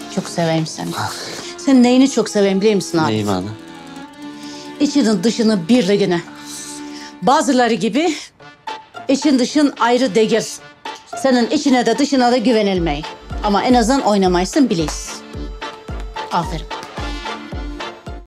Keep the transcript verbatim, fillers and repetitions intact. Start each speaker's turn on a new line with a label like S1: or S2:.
S1: Çok seveyim seni. Sen neyini çok seveyim biliyor musun abi?
S2: Neyim ana?
S1: İçinin dışını birliğine. Bazıları gibi için dışın ayrı değil. Senin içine de dışına da güvenilmeyi. Ama en azından oynamayısın biliyorsun. Aferin.